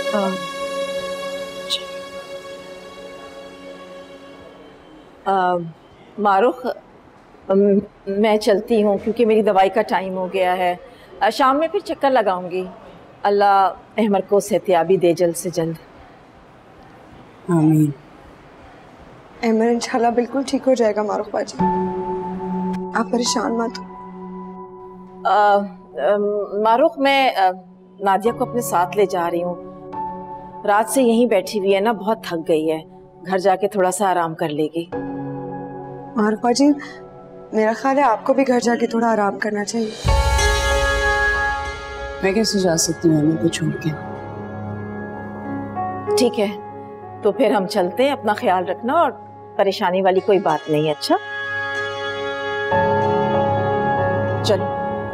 मारुख, मैं चलती हूँ क्योंकि मेरी दवाई का टाइम हो गया है। शाम में फिर चक्कर लगाऊंगी। अल्लाह अहमद को सेहतियाबी दे जल्द से जल्द। आमीन। अहमद इंशाल्लाह बिल्कुल ठीक हो जाएगा मारुख बाजी, आप परेशान मत हो। मारुख, मैं नादिया को अपने साथ ले जा रही हूँ। रात से यहीं बैठी हुई है ना, बहुत थक गई है। घर जाके थोड़ा सा आराम कर लेगी। मारुख बाजी, मेरा ख्याल है आपको भी घर जाके थोड़ा आराम करना चाहिए। मैं कैसे जा सकती हूँ अम्मी को छोड़ के? ठीक है, तो फिर हम चलते हैं। अपना ख्याल रखना और परेशानी वाली कोई बात नहीं है। अच्छा चलो।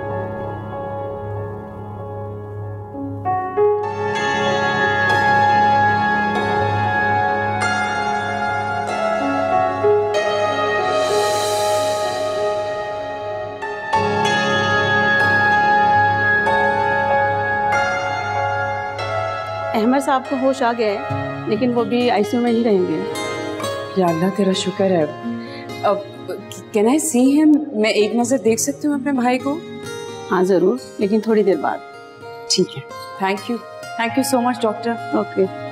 अहमद साहब को होश आ गया है, लेकिन वो भी आईसीयू में ही रहेंगे। या अल्लाह तेरा शुक्र है। अब कैन आई सी हिम? मैं एक नज़र देख सकती हूँ अपने भाई को? हाँ ज़रूर, लेकिन थोड़ी देर बाद। ठीक है। Thank you so much doctor. Okay.